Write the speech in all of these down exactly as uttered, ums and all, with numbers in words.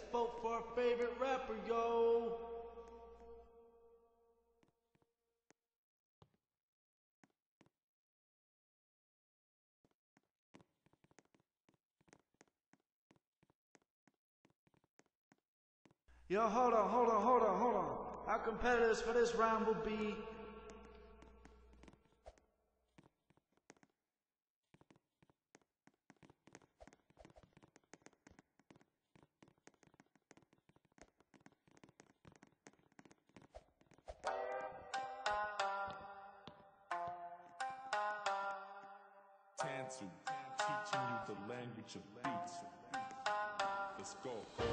vote for our favorite rapper, yo. Yo, hold on, hold on, hold on, hold on. Our competitors for this round will be Tantu, teaching you the language of beats. Let's go.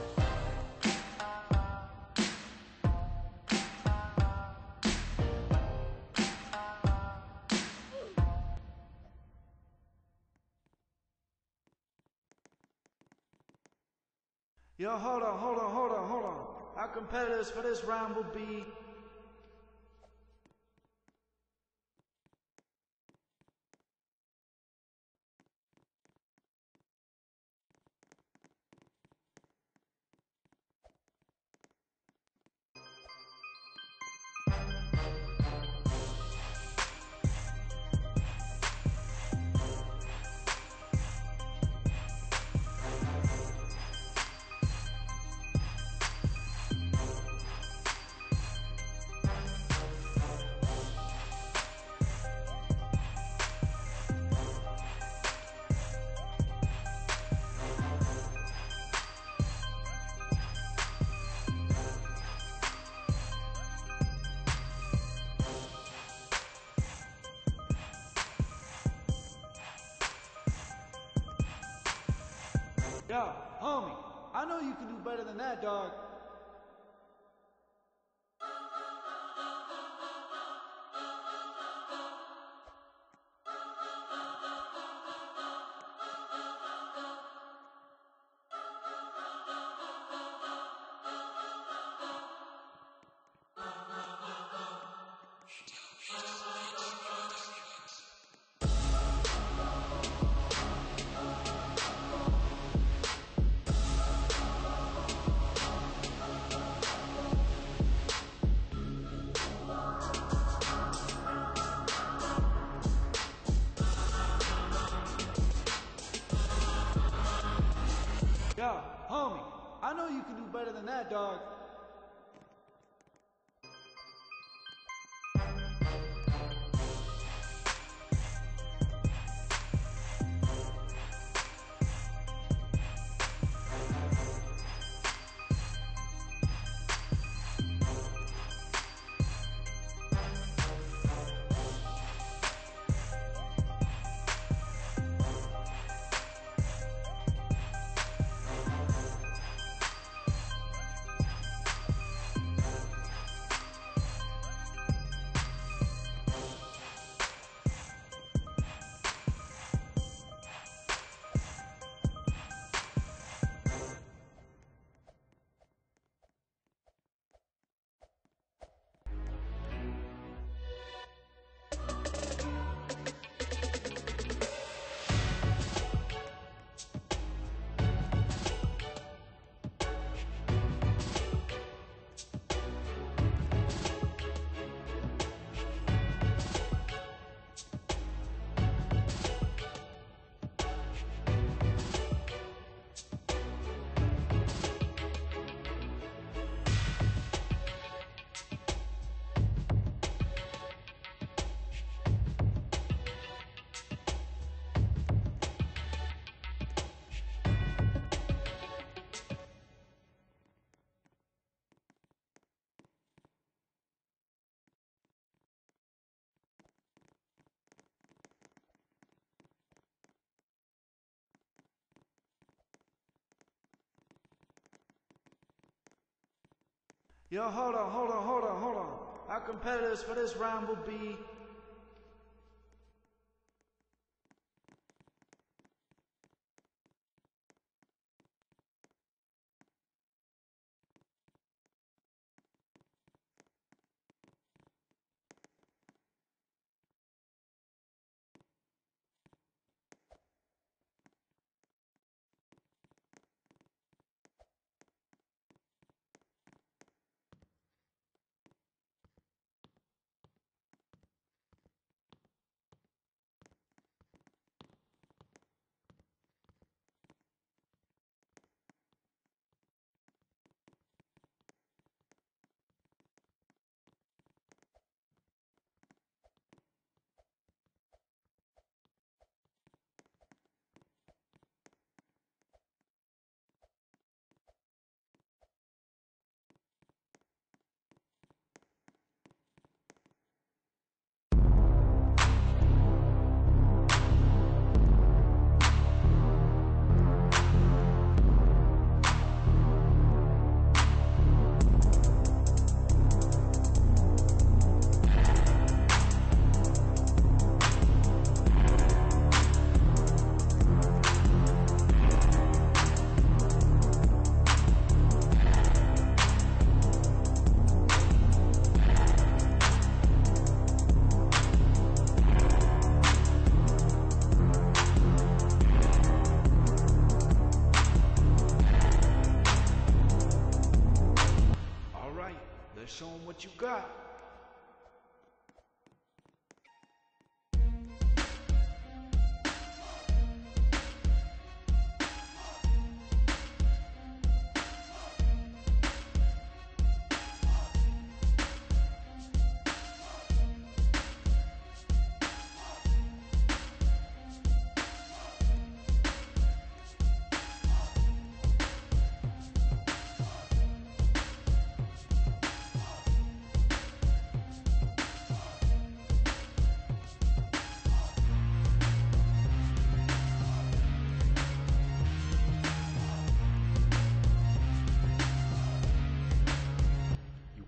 Yo, hold on, hold on, hold on, hold on. Our competitors for this round will be Yo, homie, I know you can do better than that, dog. Yo, homie, I know you can do better than that, dog. Yo, hold on, hold on, hold on, hold on. Our competitors for this round will be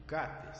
got this.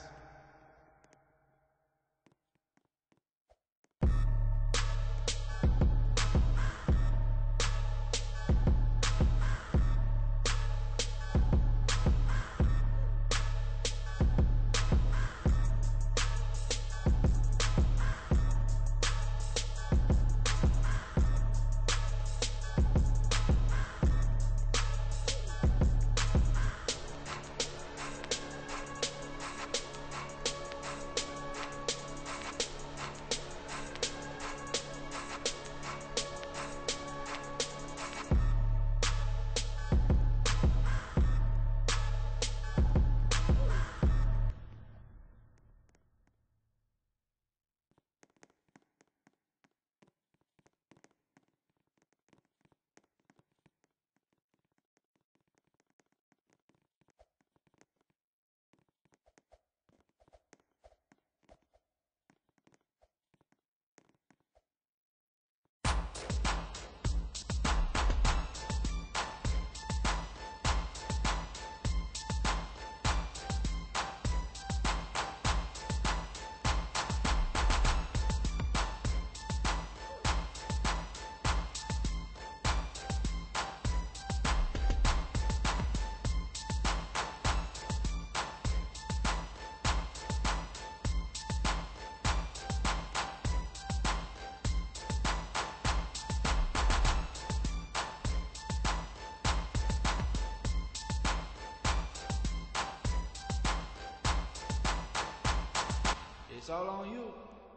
It's all on you.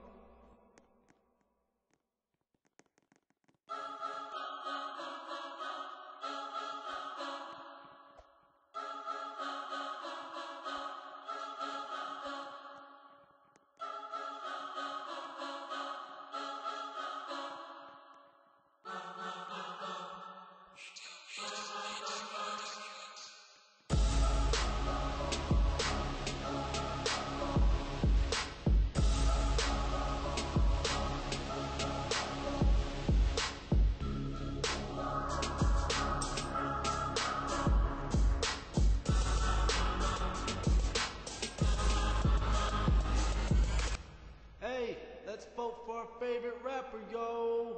Hey, let's vote for our favorite rapper, yo.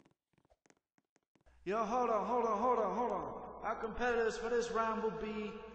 Yo, hold on, hold on, hold on, hold on. Our competitors for this round will be